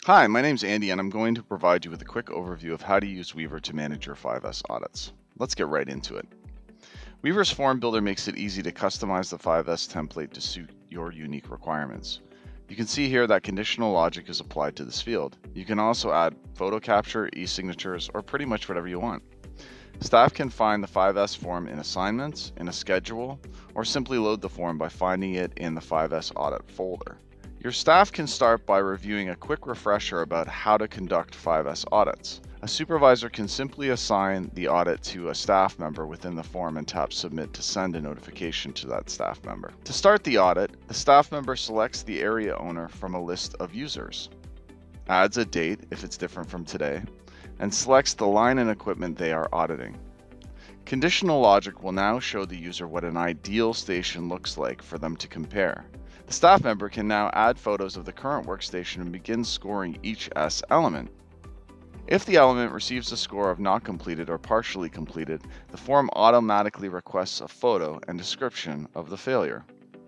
Hi, my name's Andy and I'm going to provide you with a quick overview of how to use Weever to manage your 5S audits. Let's get right into it. Weever's form builder makes it easy to customize the 5S template to suit your unique requirements. You can see here that conditional logic is applied to this field. You can also add photo capture, e-signatures, or pretty much whatever you want. Staff can find the 5S form in assignments, in a schedule, or simply load the form by finding it in the 5S audit folder. Your staff can start by reviewing a quick refresher about how to conduct 5S audits. A supervisor can simply assign the audit to a staff member within the form and tap Submit to send a notification to that staff member. To start the audit, the staff member selects the area owner from a list of users, adds a date if it's different from today, and selects the line and equipment they are auditing. Conditional logic will now show the user what an ideal station looks like for them to compare. The staff member can now add photos of the current workstation and begin scoring each S element. If the element receives a score of not completed or partially completed, the form automatically requests a photo and description of the failure.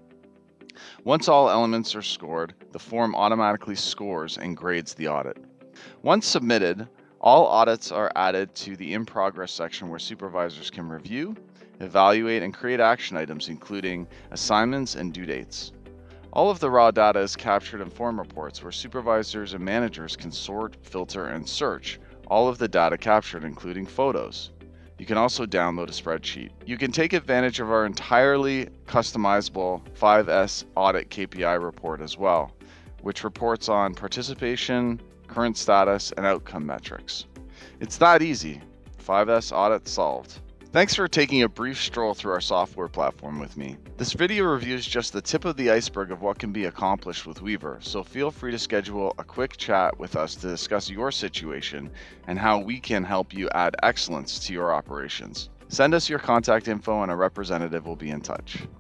Once all elements are scored, the form automatically scores and grades the audit. Once submitted, all audits are added to the In Progress section where supervisors can review, evaluate, and create action items including assignments and due dates. All of the raw data is captured in form reports where supervisors and managers can sort, filter, and search all of the data captured, including photos. You can also download a spreadsheet. You can take advantage of our entirely customizable 5S audit KPI report as well, which reports on participation, current status, and outcome metrics. It's that easy. 5S audit solved. Thanks for taking a brief stroll through our software platform with me. This video review is just the tip of the iceberg of what can be accomplished with Weever, so feel free to schedule a quick chat with us to discuss your situation and how we can help you add excellence to your operations. Send us your contact info and a representative will be in touch.